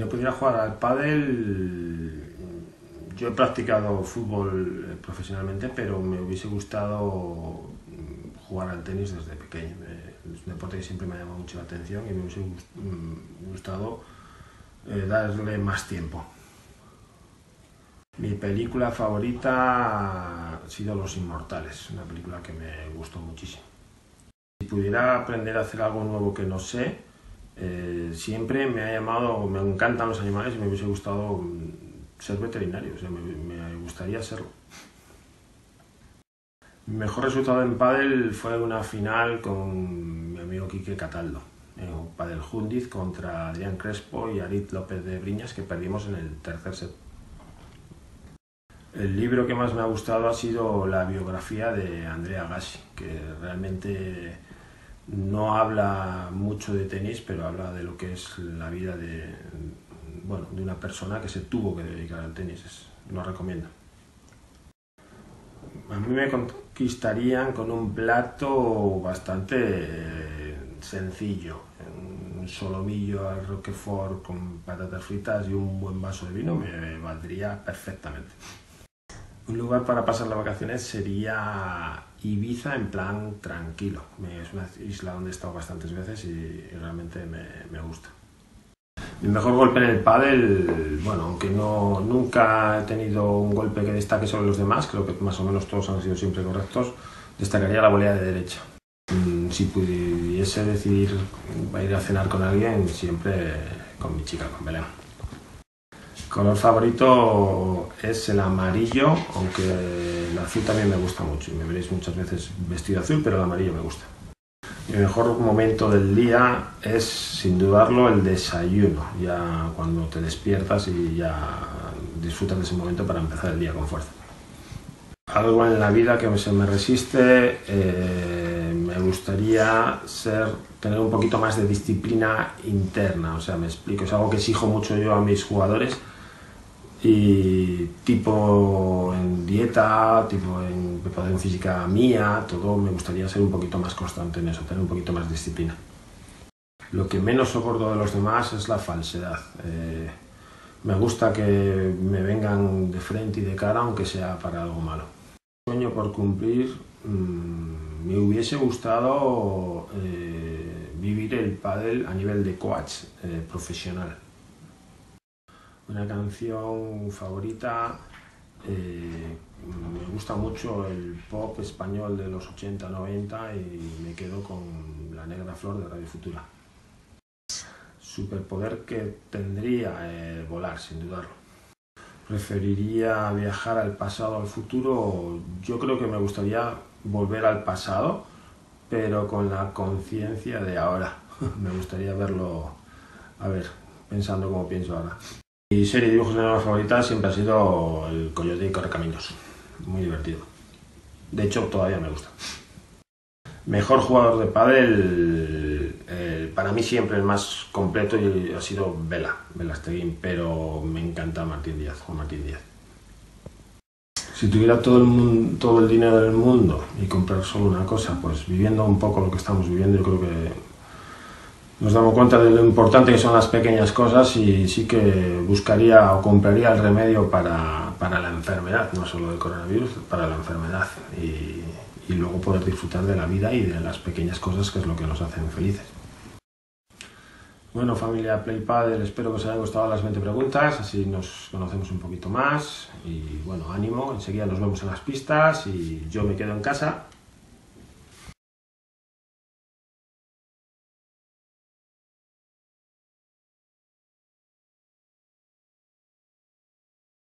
pudiera jugar al pádel, yo he practicado fútbol profesionalmente, pero me hubiese gustado jugar al tenis desde pequeño. Es un deporte que siempre me ha llamado mucho la atención y me hubiese gustado darle más tiempo. Mi película favorita ha sido Los Inmortales, una película que me gustó muchísimo. Si pudiera aprender a hacer algo nuevo que no sé, siempre me encantan los animales y me hubiese gustado ser veterinario, o sea, me gustaría serlo. Mi mejor resultado en pádel fue una final con mi amigo Quique Cataldo, en un pádel Jundiz contra Adrián Crespo y Arit López de Briñas, que perdimos en el tercer set. El libro que más me ha gustado ha sido la biografía de Andrea Agassi, que realmente no habla mucho de tenis, pero habla de lo que es la vida de una persona que se tuvo que dedicar al tenis. Lo recomiendo. A mí me conquistarían con un plato bastante sencillo, un solomillo al roquefort con patatas fritas y un buen vaso de vino me valdría perfectamente. Un lugar para pasar las vacaciones sería Ibiza, en plan tranquilo. Es una isla donde he estado bastantes veces y realmente me gusta. Mi mejor golpe en el pádel, aunque nunca he tenido un golpe que destaque sobre los demás, creo que más o menos todos han sido siempre correctos, destacaría la volea de derecha. Si pudiese decidir ir a cenar con alguien, siempre con mi chica, con Belén. Color favorito es el amarillo, aunque el azul también me gusta mucho y me veréis muchas veces vestido azul, pero el amarillo me gusta. Mi mejor momento del día es, sin dudarlo, el desayuno, ya cuando te despiertas y ya disfrutas de ese momento para empezar el día con fuerza. Algo en la vida que se me resiste, me gustaría tener un poquito más de disciplina interna, o sea, me explico, es algo que exijo mucho yo a mis jugadores, y tipo en dieta, tipo en preparación física mía, todo me gustaría ser un poquito más constante en eso, tener un poquito más de disciplina. Lo que menos soporto de los demás es la falsedad. Me gusta que me vengan de frente y de cara, aunque sea para algo malo. Sueño por cumplir, me hubiese gustado vivir el pádel a nivel de coach profesional. Una canción favorita, me gusta mucho el pop español de los 80-90 y me quedo con La Negra Flor de Radio Futura. Superpoder que tendría, volar, sin dudarlo. Preferiría viajar al pasado o al futuro. Yo creo que me gustaría volver al pasado, pero con la conciencia de ahora. Me gustaría verlo, pensando como pienso ahora. Mi serie de dibujos animados favorita siempre ha sido El Coyote y Correcaminos. Muy divertido. De hecho, todavía me gusta. Mejor jugador de pádel, para mí siempre el más completo ha sido Belasteguín, pero me encanta Juan Martín Díaz. Si tuviera todo el dinero del mundo y comprar solo una cosa, pues viviendo un poco lo que estamos viviendo, yo creo que nos damos cuenta de lo importante que son las pequeñas cosas y sí que buscaría o compraría el remedio para la enfermedad, no solo del coronavirus, para la enfermedad y luego poder disfrutar de la vida y de las pequeñas cosas que es lo que nos hacen felices. Bueno, familia Play Padel, espero que os hayan gustado las 20 preguntas, así nos conocemos un poquito más y ánimo, enseguida nos vemos en las pistas y yo me quedo en casa